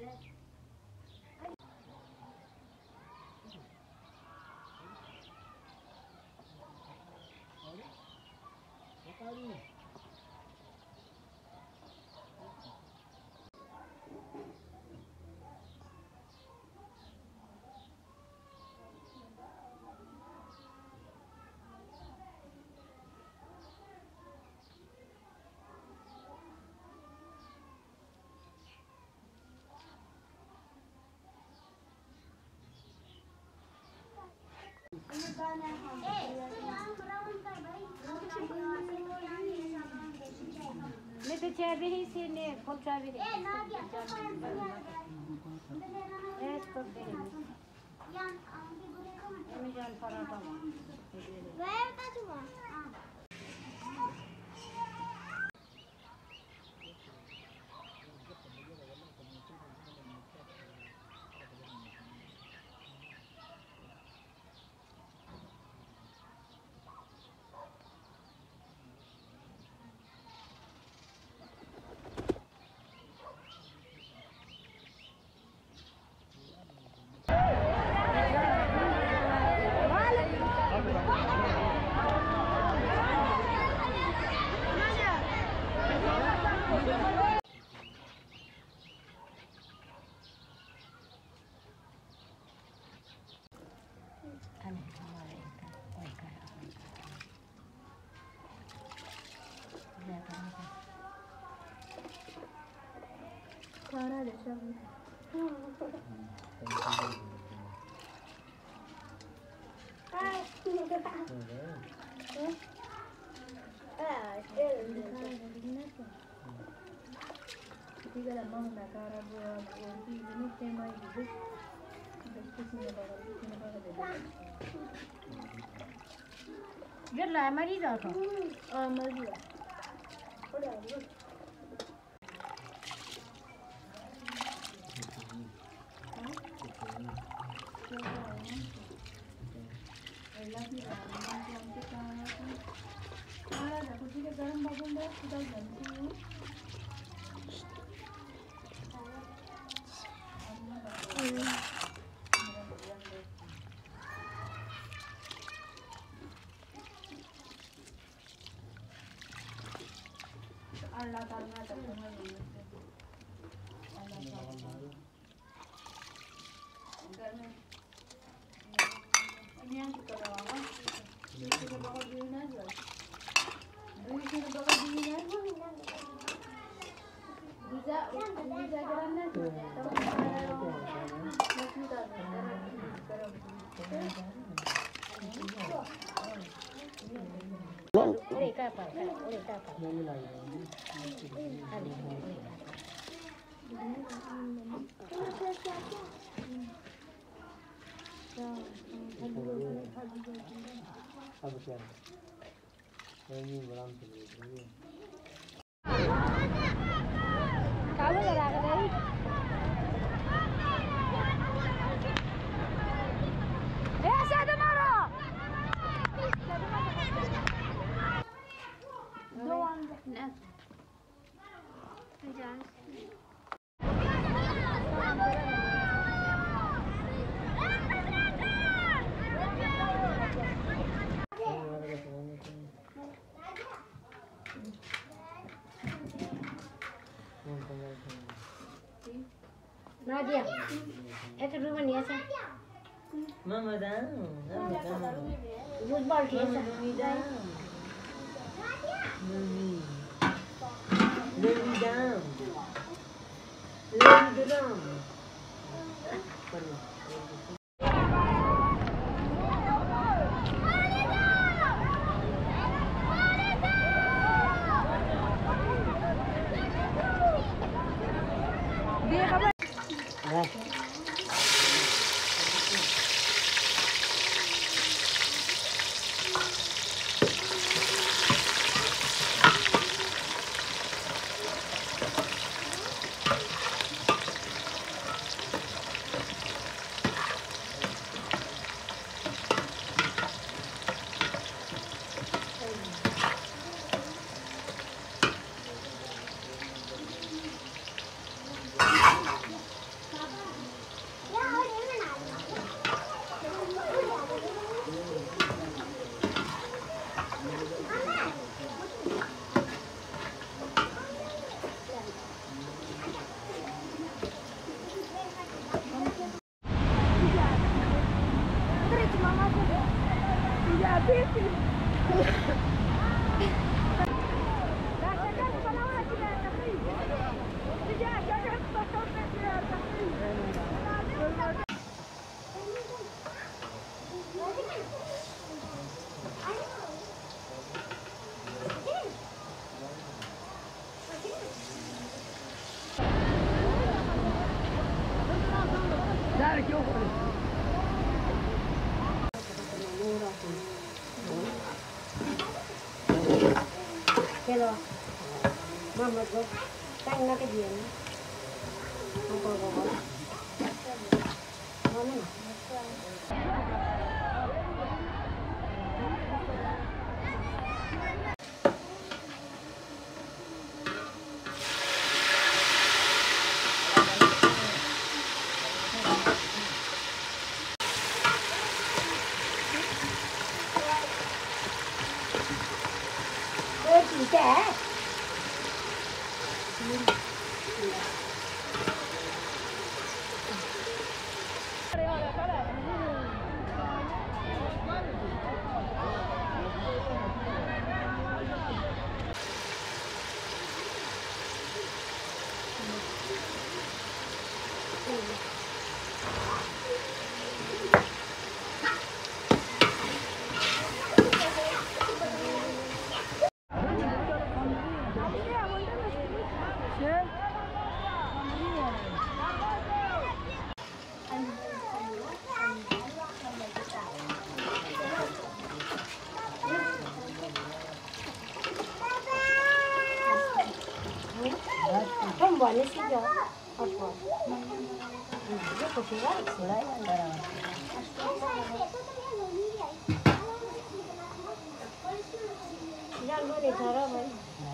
Ini tu cabai sini, kau cabai. Stop deh. Ini jangan paratah. Gaya tak cuma. Cara deh siapa? Ketika lama nak cara buat ini tema itu, diskusinya bagus. Biarlah mari dah tu. Mari dah. Udah. Allah Taala terima kasih. Allah Taala. Ini yang kita bawa. Kita bawa di mana aja. Kita bawa di mana? Bisa kerana Oleh kapal. Kamu dah dari? Saya marah. Doang. Nah. Jangan. Nadia, itu rumah ni asal. Mama dah. Football dia asal. Lay down. Lay down. Dia kapan? Cái rồi mà có canh nó cái gì nữa không có ngon lắm chị trẻ không bỏ lên xin gió rất có khí rất sửa đấy jangan boleh cara mai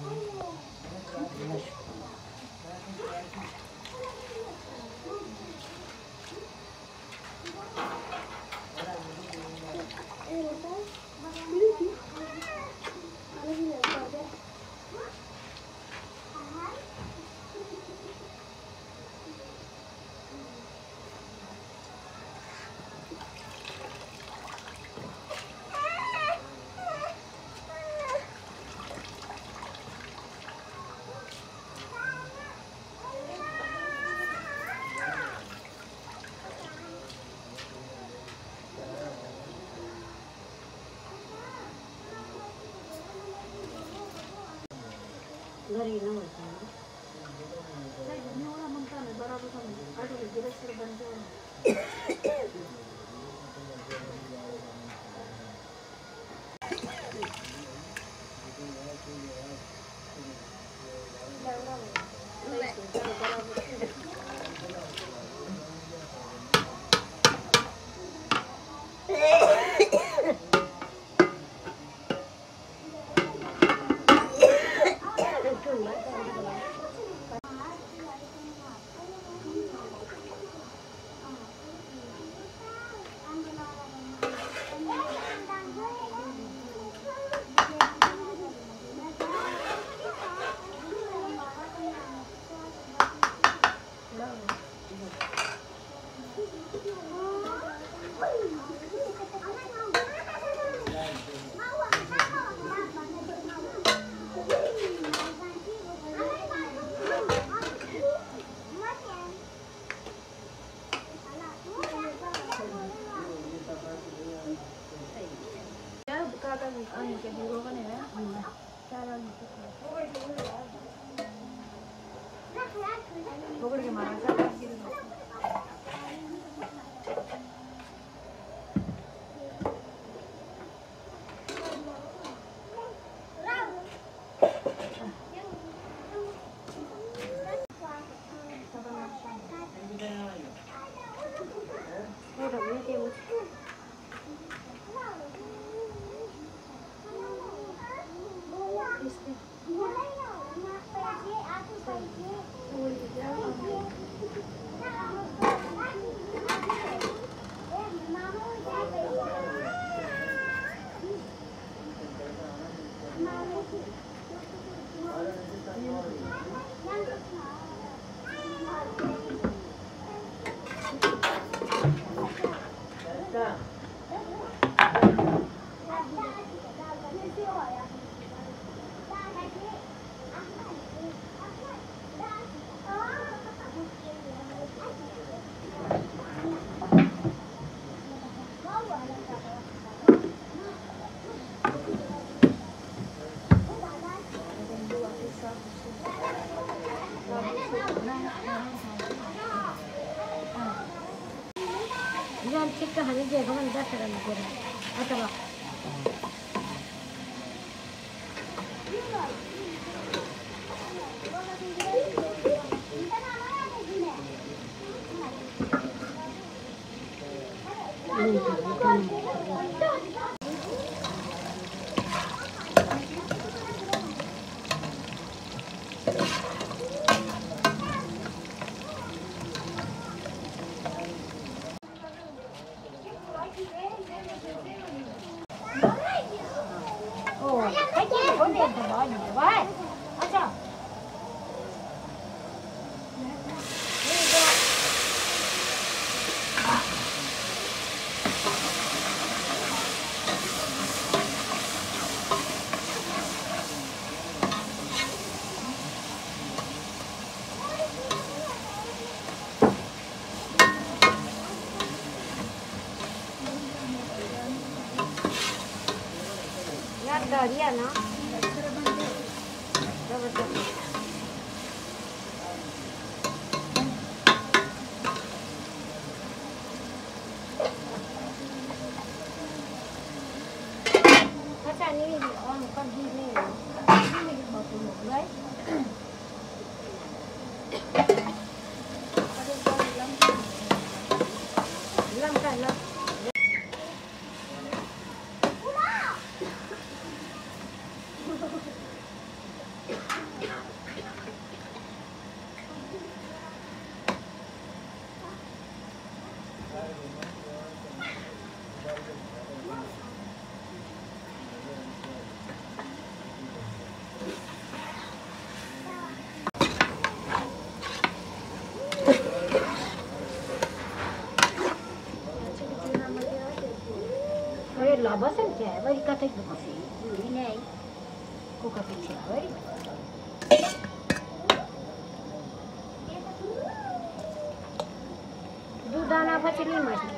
Dari nama sana. Saya ni orang mentah ni barabu sama. Ada di jelas terbantu. Jangan cek ke hari dia, kamu dah terang dia. Atau dia na. Macam ni orang pergi ni. Ini bawa pulang, right? Lam kan lam. Labasan क्या है वही कथा की बसी दूरी नहीं को का पीछे वही दूधाना फचली मछली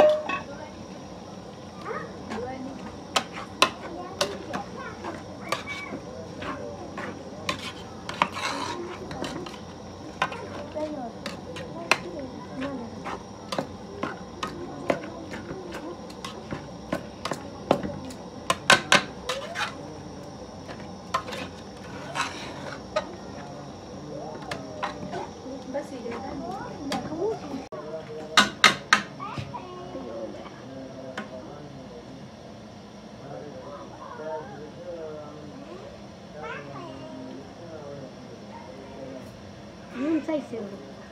Sai seu.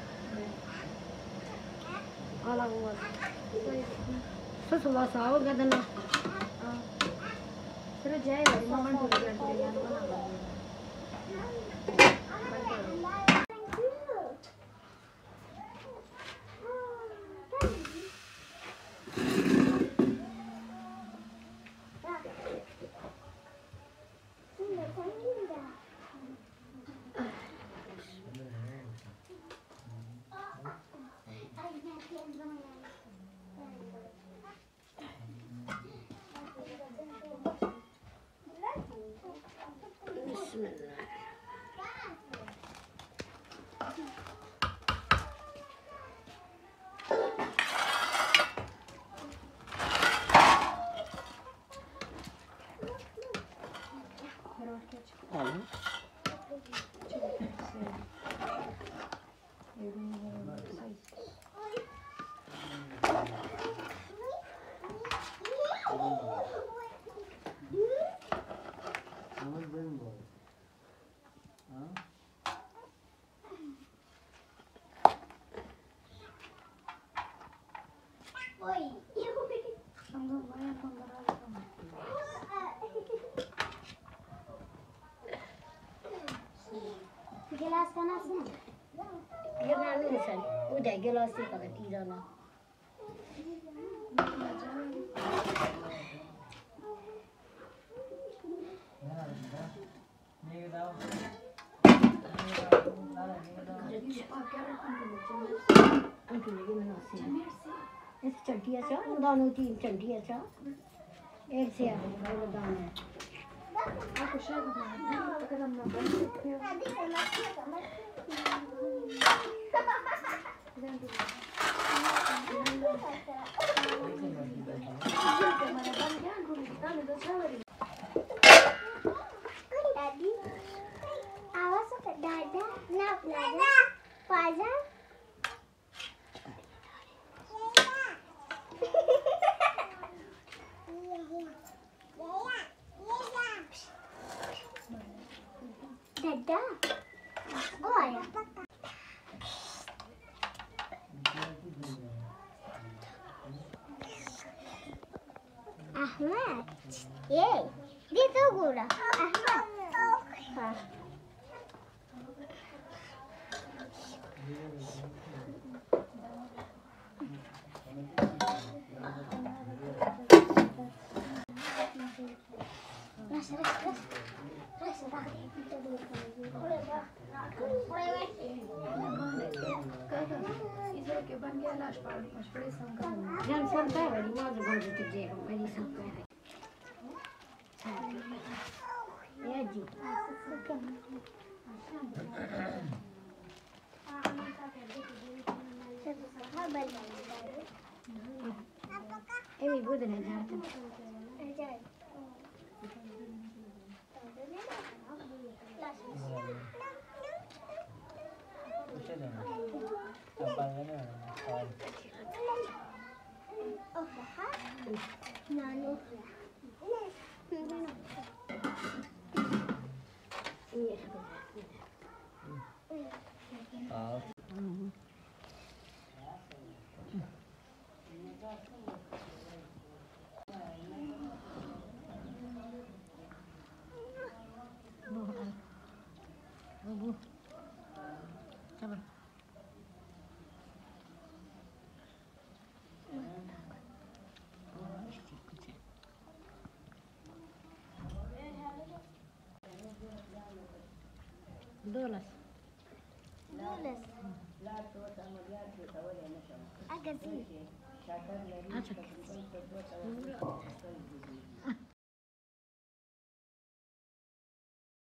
Olha o outro. Só se lá só o gadana. Terus jaya dari maman boleh dari yang mana? Gelas panas ni. Gelas ni sen. Udah gelas ni pakai tiga na. चड्डिया छ दानो 3 चड्डिया छ एक से आगे दाना Aku shago ba kada na ba Daddy, awas ke dada, nak dada, paja. Dada, oh ya. Ahmad, yey, dia tu gula. Ahmad. Ha. Jangan sampai beri mau jadi kerja, beri sampai. Ya ji. Ini ibu dah nak jalan. $2. Agak sih. Acak.